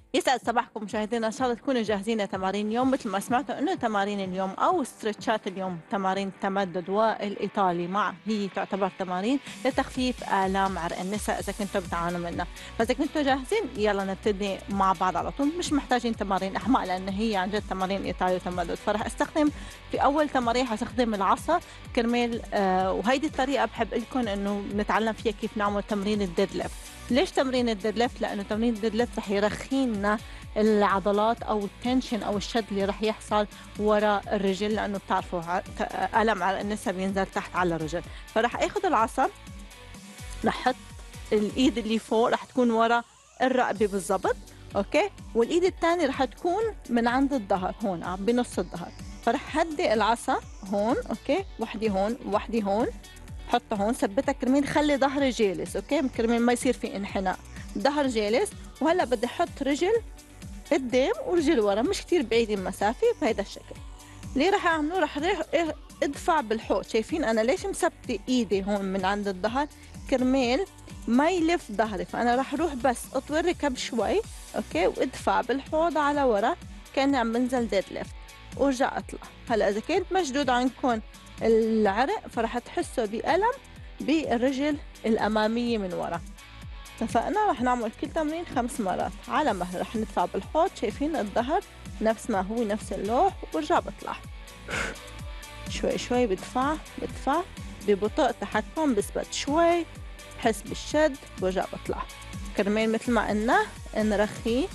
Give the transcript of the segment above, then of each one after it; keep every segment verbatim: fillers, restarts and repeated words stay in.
يسعد صباحكم مشاهدينا، ان شاء الله تكونوا جاهزين لتمارين اليوم. مثل ما سمعتوا انه تمارين اليوم او استرتشات اليوم تمارين التمدد والايطالي، مع هي تعتبر تمارين لتخفيف الام عرق النساء اذا كنتوا بتعانوا منها. فاذا كنتوا جاهزين يلا نبتدي مع بعض على طول، مش محتاجين تمارين احماء لان هي عن جد تمارين ايطالي وتمدد. فراح استخدم في اول تمارين حستخدم العصا كرمال آه وهيدي الطريقه بحب لكم انه نتعلم فيها كيف نعمل تمرين الديد ليفت. ليش تمرين الديد ليفت؟ لانه تمرين الديد ليفت رح يرخي لنا العضلات او التنشن او الشد اللي رح يحصل وراء الرجل، لانه بتعرفوا ع- ت- الم على النساء بينزل تحت على الرجل. فراح اخذ العصا، رح احط الايد اللي فوق رح تكون ورا الرقبه بالضبط، اوكي، والايد الثانيه رح تكون من عند الظهر هون، آه، بنص الظهر. فرح هدي العصا هون، اوكي، وحده هون وحده هون، حطها هون، ثبتها كرمال خلي ظهري جالس، اوكي، كرمال ما يصير في انحناء، ظهر جالس. وهلا بدي احط رجل قدام ورجل ورا، مش كتير بعيد المسافة، بهيدا الشكل. اللي رح اعمله رح ريح إيه، ادفع بالحوض. شايفين انا ليش مثبتة ايدي هون من عند الظهر؟ كرمال ما يلف ظهري. فانا رح اروح بس اطوي الركب شوي، اوكي، وادفع بالحوض على ورا كاني عم بنزل ديد ليفت، وارجع اطلع. هلا اذا كنت مشدود عندكم العرق فرح تحسوا بألم بالرجل الأمامية من ورا. اتفقنا؟ رح نعمل كل تمرين خمس مرات على مهل. رح ندفع بالحوض، شايفين الظهر نفس ما هو نفس اللوح، وارجع بطلع شوي شوي، بدفع بدفع ببطء تحكم، بثبت شوي، بحس بالشد، برجع بطلع كرمال مثل ما قلنا نرخي.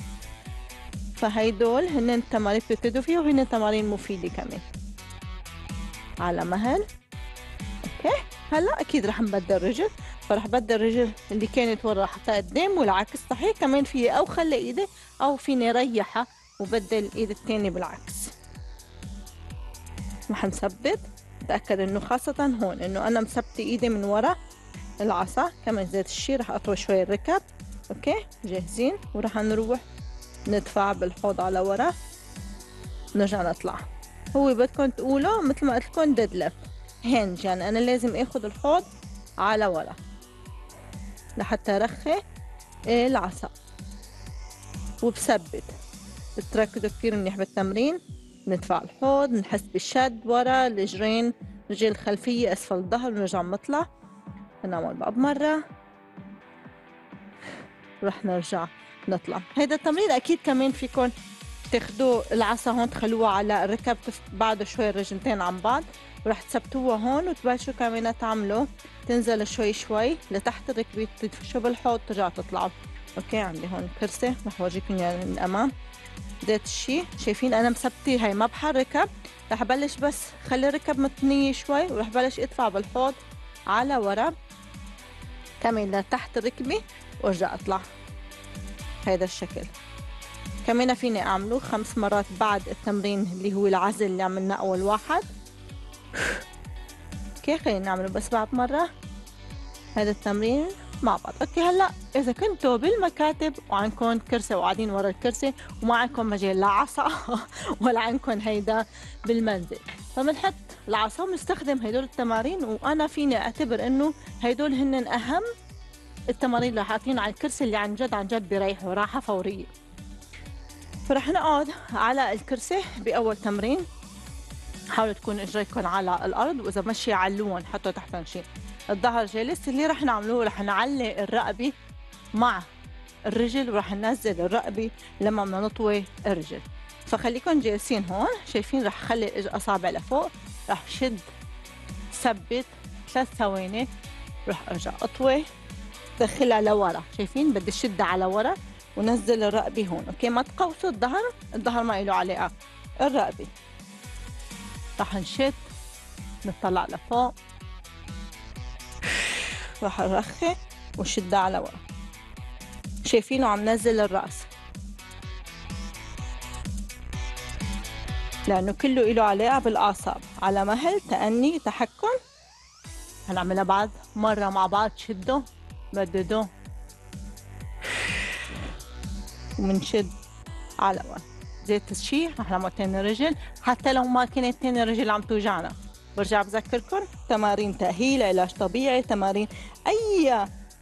فهيدول هن التمارين بتبتدوا فيه، وهن تمارين مفيدة كمان على مهل. اوكي، هلا اكيد رح نبدل رجل. فرح بدل رجل اللي كانت ورا حتى قدام، والعكس صحيح كمان، في او خلي ايدي او فيني ريحها وبدل الايد التانية بالعكس. رح نثبت، تأكد انه خاصة هون انه انا مثبتة ايدي من ورا العصا. كمان زيت الشي رح اطوي شوي الركب، اوكي، جاهزين. ورح نروح ندفع بالحوض على ورا، نرجع نطلع. هو بدكم تقولوا مثل ما قلت لكم ديد ليفت هنج، يعني انا لازم اخذ الحوض على ورا لحتى ارخي العصا وبثبت. تركزوا كتير منيح بالتمرين. ندفع الحوض، نحس بالشد ورا الرجلين، رجل الخلفية أسفل الظهر، ونرجع نطلع. نعمل بقى بمرة، رح نرجع نطلع. هيدا التمرين أكيد كمان فيكم تاخدوا العصا هون تخلوها على الركب، بعده شوي الرجلتين عن بعض، ورح تثبتوها هون وتبلشوا كمان تعملوا تنزل شوي شوي لتحت الركبة، تدفشوا بالحوض ترجعوا تطلعوا. اوكي، عندي هون كرسي رح اورجيكم اياه من الامام. ذات الشي، شايفين انا مثبتة هاي ما بحركها. رح بلش بس خلي الركب متنية شوي، ورح بلش ادفع بالحوض على ورا كمان لتحت الركبة، وارجع اطلع هيدا الشكل. كمان فيني اعمله خمس مرات بعد التمرين اللي هو العزل اللي عملناه اول واحد. اوكي، خلينا نعمله بس بعد مرة هذا التمرين مع بعض. اوكي، هلا اذا كنتوا بالمكاتب وعندكم كرسي وقاعدين ورا الكرسي وما عندكم مجال لا عصا ولا عندكم هيدا بالمنزل، فبنحط العصا ونستخدم هدول التمارين. وانا فيني اعتبر انه هدول هن اهم التمارين اللي حاطين على الكرسي، اللي عن جد عن جد بيريحوا راحة فورية. فرح نقعد على الكرسي بأول تمرين. حاولوا تكون اجريكم على الارض، واذا مشي علوهم حطوا تحتهم شيء. الظهر جالس. اللي رح نعمله رح نعلي الرقبه مع الرجل، ورح ننزل الرقبه لما بدنا نطوي الرجل. فخليكم جالسين هون، شايفين رح خلي الاصابع لفوق، رح شد ثبت ثلاث ثواني، رح ارجع اطوي دخلها لورا. شايفين بدي شدها على ورا ونزل الرقبه هون، اوكي، ما تقوسوا الظهر، الظهر ما له علاقه، الرقبه. رح نشد نطلع لفوق، راح ارخي وشدها على ورا. شايفينه عم نزل الراس لانه كله له علاقه بالاعصاب، على مهل تأني تحكم. هنعملها بعد مره مع بعض. شدوا، مددوا، ومنشد على ورا. زيت الشي رح نعمل تاني رجل، حتى لو ما كانت تاني رجل عم توجعنا. برجع بذكركم تمارين تأهيل، علاج طبيعي، تمارين أي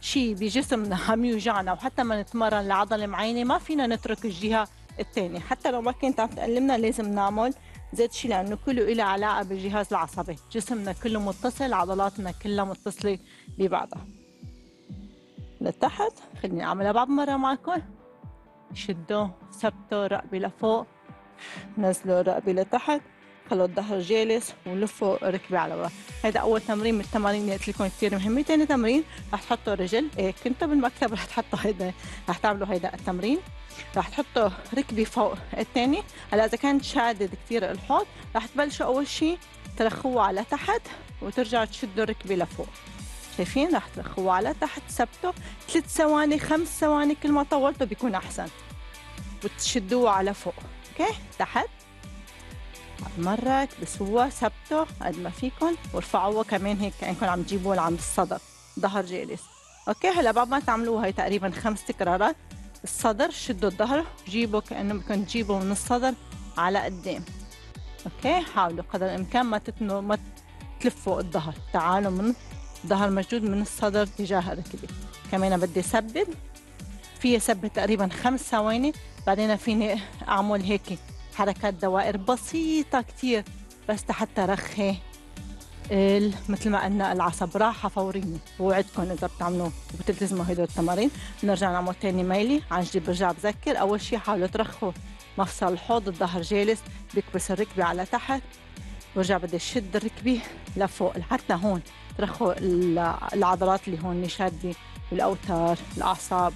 شيء بجسمنا عم يوجعنا وحتى ما نتمرن لعضلة معينة ما فينا نترك الجهة الثانية، حتى لو ما كنت عم تألمنا لازم نعمل ذات الشيء لأنه كله له علاقة بالجهاز العصبي، جسمنا كله متصل، عضلاتنا كلها متصلة ببعضها. لتحت، خليني أعملها بعض مرة معكم. شدوا، ثبتوا رقبة لفوق، نزلوا رقبة لتحت، خلوا الظهر جالس ولفوا ركبي على ورا. هذا أول تمرين من التمارين اللي قلت لكم كثير مهمة. ثاني تمرين رح تحطوا رجل، إيه كنتوا بالمكتب رح تحطوا هيدا، رح تعملوا هيدا التمرين، رح تحطوا ركبي فوق الثاني. هلا إذا كان شادد كثير الحوض رح تبلشوا أول شيء ترخوه على تحت وترجعوا تشدوا الركبة لفوق. شايفين؟ رح ترخوه على تحت، ثبتوا ثلاث ثواني خمس ثواني، كل ما طولتوا بيكون أحسن، وتشدوه على فوق. اوكي تحت مرة تبسوها، ثبتوا قد ما فيكم وارفعوها كمان هيك كأنكم عم تجيبوها لعند الصدر، ظهر جالس. اوكي هلا بعد ما تعملوها هي تقريبا خمس تكرارات، الصدر شدوا الظهر، جيبوا كأنه بدكم تجيبوا من الصدر على قدام. اوكي حاولوا قدر الامكان ما تتنوا ما تلفوا الظهر، تعالوا من الظهر مشدود من الصدر تجاه الركبة. كمان بدي ثبت، في ثبت تقريبا خمس ثواني، بعدين فيني اعمل هيك حركات دوائر بسيطة كتير بس حتى رخي مثل ما قلنا العصب، راحة فورية. بوعدكم إذا بتعملوا وبتلتزموا هدول التمارين. بنرجع نعمل تاني ميلي عن جديد. برجع بذكر أول شي حاولوا ترخوا مفصل الحوض، الظهر جالس، بيكبس الركبة على تحت، برجع بدي شد الركبة لفوق لحتى هون ترخوا العضلات اللي هون شادة، الأوتار، الأعصاب.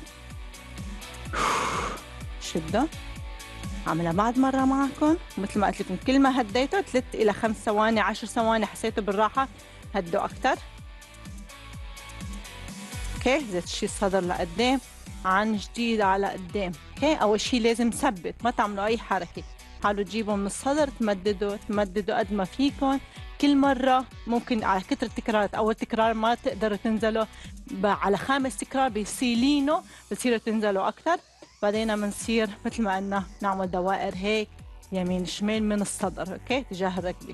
شدوا. عاملها بعد مرة معكم مثل ما قلت لكم، كل ما هديتوا ثلاث إلى خمس ثواني عشر ثواني حسيتوا بالراحة هدوا أكثر. اوكي زيت الشي الصدر لقدام عن جديد على قدام. اوكي أول شي لازم ثبت، ما تعملوا أي حركة، حاولوا تجيبوا من الصدر، تمددوا تمددوا قد ما فيكم. كل مرة ممكن على كتر التكرارات، أول تكرار ما تقدروا تنزلوا، على خامس تكرار بيصيلينوا بصيروا تنزلوا أكثر. بعدين بنصير مثل ما قلنا نعمل دوائر هيك يمين شمال من الصدر، اوكي تجاه الركبه.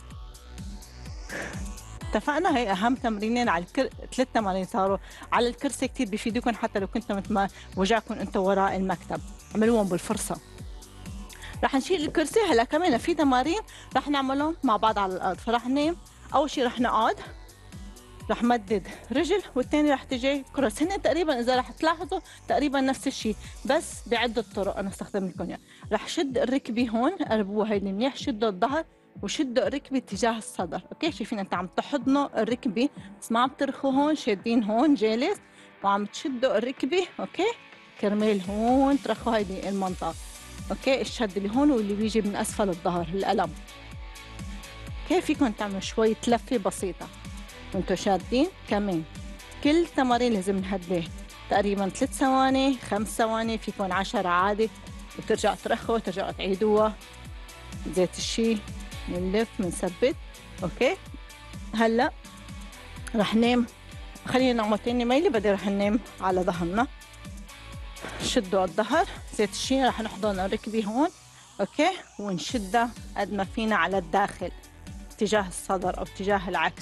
اتفقنا هي اهم تمرينين على الكر... ثلاث تمارين صاروا على الكرسي كثير بيفيدوكم، حتى لو كنتوا مثل ما وجعكم انتم وراء المكتب اعملوهم بالفرصه. رح نشيل الكرسي. هلا كمان في تمارين رح نعملهم مع بعض على الارض، فرح ننام. اول شيء رح نقعد، رح مدد رجل والثاني رح تجي كروس. هن تقريبا اذا رح تلاحظوا تقريبا نفس الشيء بس بعدة طرق انا استخدم لكم اياها. رح شد الركبه هون، قربوها هيدي منيح، شدوا الظهر وشدوا الركبه اتجاه الصدر. اوكي شايفين انت عم تحضنوا الركبه بس ما عم ترخوا هون، شادين هون جالس وعم تشدوا الركبه. اوكي كرمال هون ترخوا هيدي المنطقه. اوكي الشد اللي هون واللي بيجي من اسفل الظهر الالم. اوكي فيكم تعملوا شويه لفه بسيطه وانتوا شادين. كمان كل تمارين لازم نهديه تقريبا ثلاث ثواني خمس ثواني، فيكم عشرة عادي، وترجعوا ترخوا ترجعوا تعيدوها. زيت الشي بنلف بنثبت. اوكي هلا رح ننام، خلينا نعمل تاني ميلي، بعدين رح ننام على ظهرنا. شدوا الظهر، زيت الشي رح نحضن الركبه هون. اوكي ونشدها قد ما فينا على الداخل اتجاه الصدر او اتجاه العكس.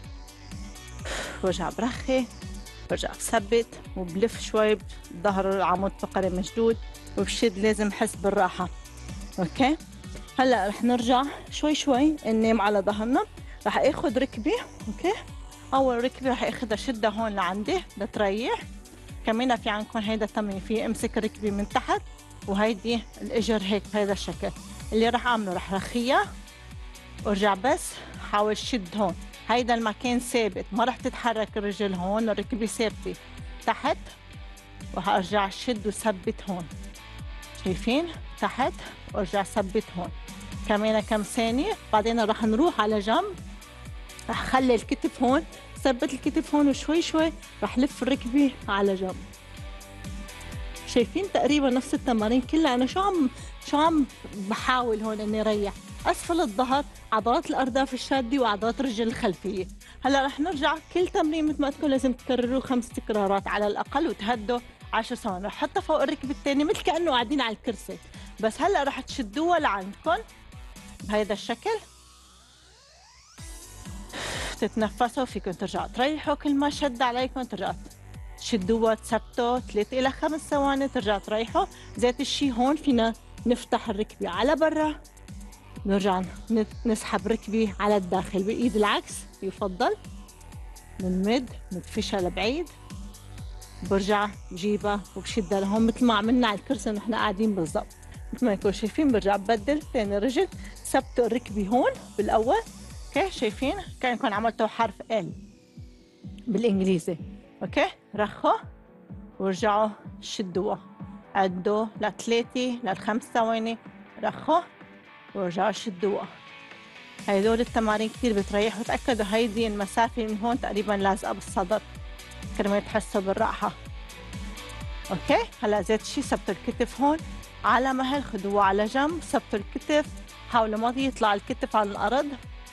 برجع برخي، برجع بثبت وبلف شوي، ظهر العمود الفقري مشدود وبشد، لازم احس بالراحه. اوكي هلا رح نرجع شوي شوي ننام على ظهرنا. رح اخذ ركبه، اوكي اول ركبه رح اخذها شدها هون لعندي لتريح. كمان في عندكم هيدا التمرين، في امسك الركبه من تحت وهيدي الاجر هيك بهذا الشكل. اللي رح اعمله رح رخيها وارجع بس حاول شد هون، هيدا المكان ثابت، ما رح تتحرك الرجل هون، الركبه ثابته تحت، وهرجع شد وثبت هون. شايفين تحت وارجع ثبت هون كمان كم ثانيه. بعدين رح نروح على جنب، رح خلي الكتف هون، ثبت الكتف هون وشوي شوي رح لف الركبه على جنب. شايفين تقريبا نفس التمارين كلها. انا شو عم شو عم بحاول هون اني ريح اسفل الظهر، عضلات الارداف الشاده وعضلات الرجل الخلفيه. هلا رح نرجع كل تمرين مثل ما قلت لكم لازم تكرروه خمس تكرارات على الاقل وتهدوا عشر ثواني. رح حطها فوق الركبه الثانيه مثل كانه قاعدين على الكرسي، بس هلا رح تشدوها لعندكم بهذا الشكل. تتنفسوا، فيكم ترجعوا تريحوا كل ما شد عليكم، ترجعوا تشدوها تثبتوا ثلاث إلى خمس ثواني، ترجعوا تريحوا. ذات الشي هون فينا نفتح الركبة على برا، نرجع ن- نسحب ركبي على الداخل بالإيد العكس يفضل، بنمد ندفشها لبعيد، برجع بجيبها وبشدها لهون مثل ما عملنا على الكرسي نحن قاعدين بالضبط. مثل ما انتم شايفين برجع ببدل ثاني رجل، ثبتوا الركبة هون بالأول، اوكي شايفين كأنكم عملتوا حرف ال بالإنجليزي، اوكي رخوا ورجعوا شدوها، عدوا لثلاثة لخمس ثواني، رخوا ورجعوا شدوها. هيدول التمارين كتير بتريح، وتأكدوا هيدي المسافة من هون تقريبا لازقة بالصدر كرمال تحسوا بالراحة. اوكي هلا زيت الشي ثبتوا الكتف هون على مهل، خدوها على جنب، ثبتوا الكتف، حاولوا ما يطلع الكتف على الأرض.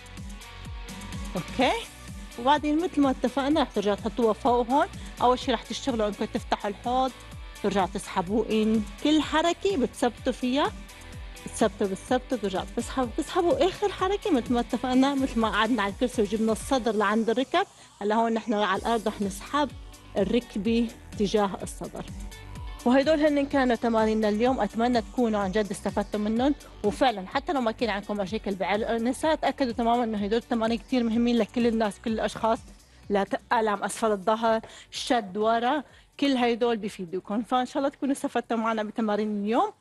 اوكي وبعدين مثل ما اتفقنا رح ترجعوا تحطوها فوق هون. أول شي رح تشتغلوا إنكم تفتحوا الحوض، ترجعوا تسحبوا إن كل حركة بتثبتوا فيها، بتثبتوا بتثبتوا ترجعوا بتسحبوا بتسحبوا آخر حركة مثل ما اتفقنا، مثل ما قعدنا على الكرسي وجبنا الصدر لعند الركب، هلا هون نحن على الأرض رح نسحب الركبة تجاه الصدر. وهدول هن كانوا تماريننا اليوم، اتمنى تكونوا عن جد استفدتوا منهم، وفعلا حتى لو ما كان عندكم مشاكل بعرق النساء تاكدوا تماما انه هدول التمارين كثير مهمين لكل الناس، كل الاشخاص، لالام اسفل الظهر، شد ورا، كل هدول بيفيدوكم. فان شاء الله تكونوا استفدتوا معنا بتمارين اليوم.